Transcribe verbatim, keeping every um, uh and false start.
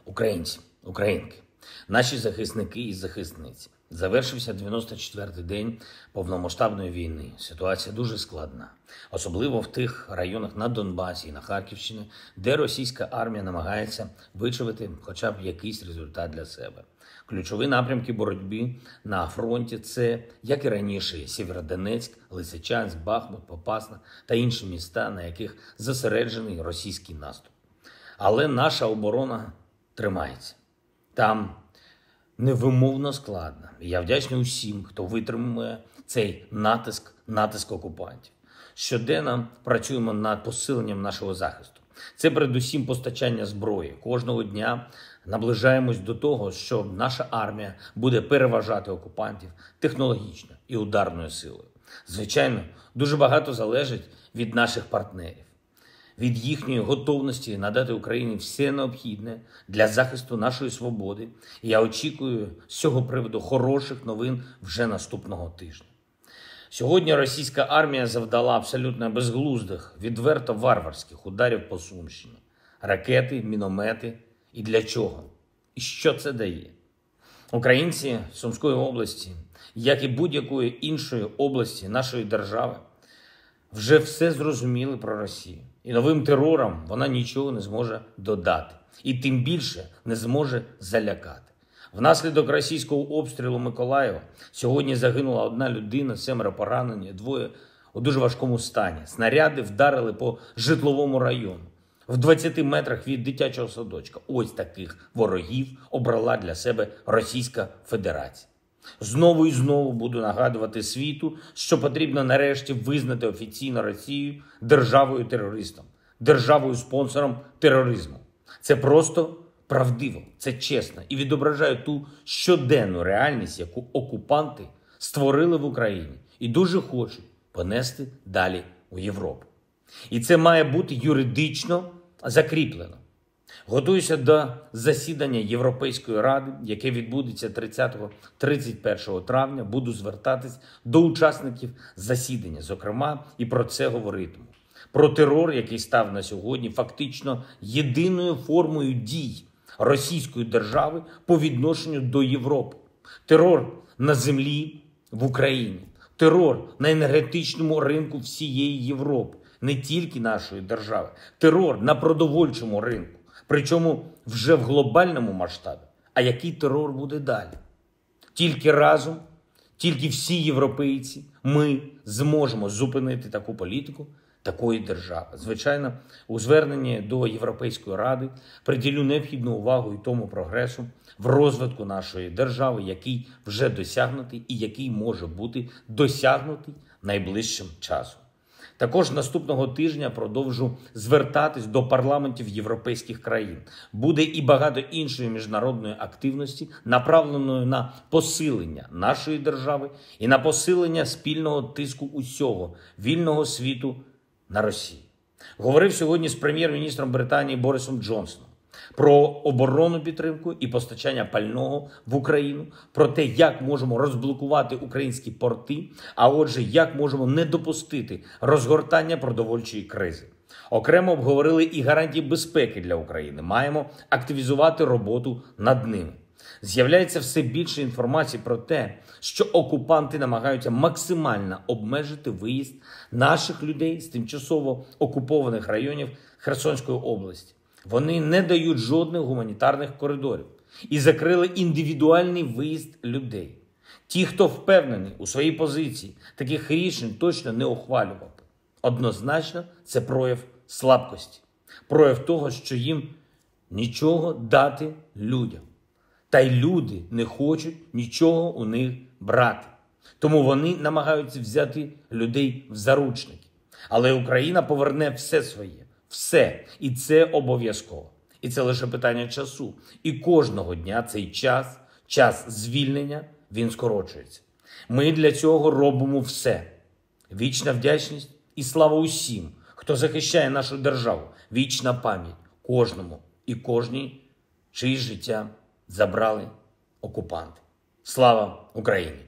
Українці, українки, наші захисники і захисниці. Завершився дев'яносто четвертий день повномасштабної війни. Ситуація дуже складна. Особливо в тих районах на Донбасі і на Харківщині, де російська армія намагається вичавити хоча б якийсь результат для себе. Ключові напрямки боротьби на фронті – це, як і раніше, Сєвєродонецьк, Лисичанськ, Бахмут, Попасна та інші міста, на яких зосереджений російський наступ. Але наша оборона тримається. Там невимовно складно. І я вдячний усім, хто витримує цей натиск, натиск окупантів. Щоденно працюємо над посиленням нашого захисту. Це передусім постачання зброї. Кожного дня наближаємось до того, що наша армія буде переважати окупантів технологічно і ударною силою. Звичайно, дуже багато залежить від наших партнерів, від їхньої готовності надати Україні все необхідне для захисту нашої свободи. І я очікую з цього приводу хороших новин вже наступного тижня. Сьогодні російська армія завдала абсолютно безглуздих, відверто варварських ударів по Сумщині. Ракети, міномети. І для чого? І що це дає? Українці Сумської області, як і будь-якої іншої області нашої держави, вже все зрозуміли про Росію. І новим терором вона нічого не зможе додати. І тим більше не зможе залякати. Внаслідок російського обстрілу Миколаєва сьогодні загинула одна людина, семеро поранені, двоє у дуже важкому стані. Снаряди вдарили по житловому району. В двадцяти метрах від дитячого садочка. Ось таких ворогів обрала для себе Російська Федерація. Знову і знову буду нагадувати світу, що потрібно нарешті визнати офіційно Росію державою-терористом, державою-спонсором тероризму. Це просто правдиво, це чесно і відображає ту щоденну реальність, яку окупанти створили в Україні і дуже хочуть понести далі у Європу. І це має бути юридично закріплено. Готуюся до засідання Європейської Ради, яке відбудеться тридцятого - тридцять першого травня. Буду звертатись до учасників засідання, зокрема, і про це говоритиму. Про терор, який став на сьогодні фактично єдиною формою дій російської держави по відношенню до Європи. Терор на землі в Україні. Терор на енергетичному ринку всієї Європи, не тільки нашої держави. Терор на продовольчому ринку. Причому вже в глобальному масштабі. А який терор буде далі? Тільки разом, тільки всі європейці, ми зможемо зупинити таку політику такої держави. Звичайно, у зверненні до Європейської Ради приділю необхідну увагу і тому прогресу в розвитку нашої держави, який вже досягнутий і який може бути досягнутий найближчим часом. Також наступного тижня продовжу звертатись до парламентів європейських країн. Буде і багато іншої міжнародної активності, направленої на посилення нашої держави і на посилення спільного тиску усього вільного світу на Росію. Говорив сьогодні з прем'єр-міністром Британії Борисом Джонсоном про оборонну підтримку і постачання пального в Україну, про те, як можемо розблокувати українські порти, а отже, як можемо не допустити розгортання продовольчої кризи. Окремо обговорили і гарантії безпеки для України. Маємо активізувати роботу над ними. З'являється все більше інформації про те, що окупанти намагаються максимально обмежити виїзд наших людей з тимчасово окупованих районів Херсонської області. Вони не дають жодних гуманітарних коридорів і закрили індивідуальний виїзд людей. Ті, хто впевнений у своїй позиції, таких рішень точно не ухвалював. Однозначно, це прояв слабкості, прояв того, що їм нічого дати людям. Та й люди не хочуть нічого у них брати. Тому вони намагаються взяти людей в заручники. Але Україна поверне все своє. Все. І це обов'язково. І це лише питання часу. І кожного дня цей час, час звільнення, він скорочується. Ми для цього робимо все. Вічна вдячність і слава усім, хто захищає нашу державу. Вічна пам'ять кожному і кожній, чиї життя забрали окупанти. Слава Україні!